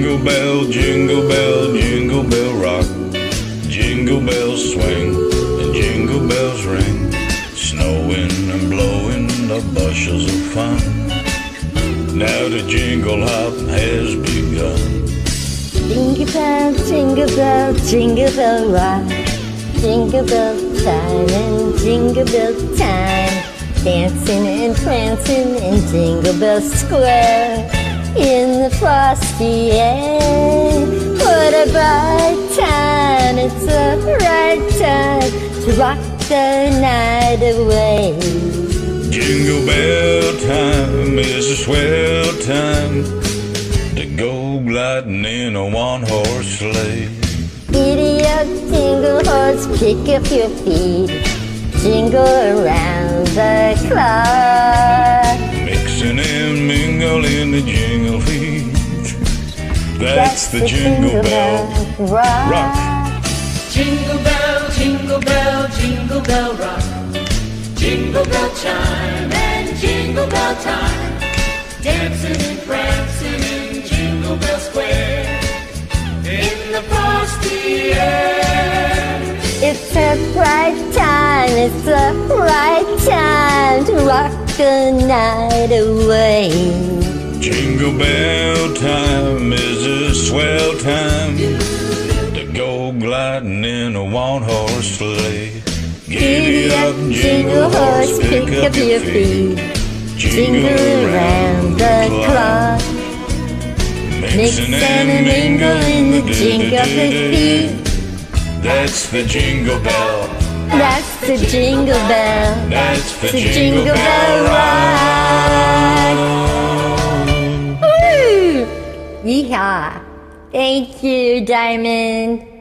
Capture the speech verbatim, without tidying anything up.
Jingle bell, jingle bell, jingle bell rock. Jingle bells swing and jingle bells ring. Snowing and blowing the bushels of fun. Now the jingle hop has begun. Jingle bell, jingle bell, jingle bell rock. Jingle bell time and jingle bell time. Dancing and prancing in Jingle Bell Square. In the frosty air. What a bright time, it's a right time to rock the night away. Jingle bell time is a swell time to go gliding in a one-horse sleigh. Giddy up, jingle horse, pick up your feet. Jingle around the clock. Mixing and mingling the jingle feet. That's, That's the, the jingle, jingle bell rock. rock. Jingle bell, jingle bell, jingle bell rock. Jingle bell chime and jingle bell time. Dancing and prancing in Jingle Bell Square. In the frosty air. It's a bright time, it's a right time to rock the night away. Jingle bell time is a swell time to go gliding in a one-horse sleigh. Giddy up, jingle horse, pick up your feet. Jingle around the clock. Mix and mingle in the jingle of the feet. That's the jingle bell. That's the jingle bell. That's the, the jingle, jingle bell rock. Woo! Yeehaw! Thank you, Diamond.